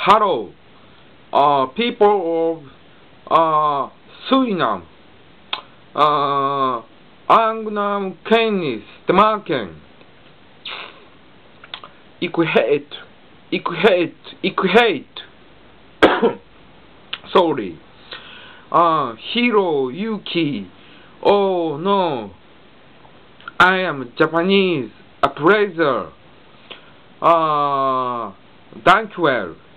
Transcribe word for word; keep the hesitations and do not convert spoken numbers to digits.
hello, uh, people of uh, Suriname. Uh, aangenaam kennis te maken. Ik heet, ik heet, ik heet. Sorry. Uh, Hiro Yuki. Oh no. I am Japanese appraiser. Uh, dankjewel.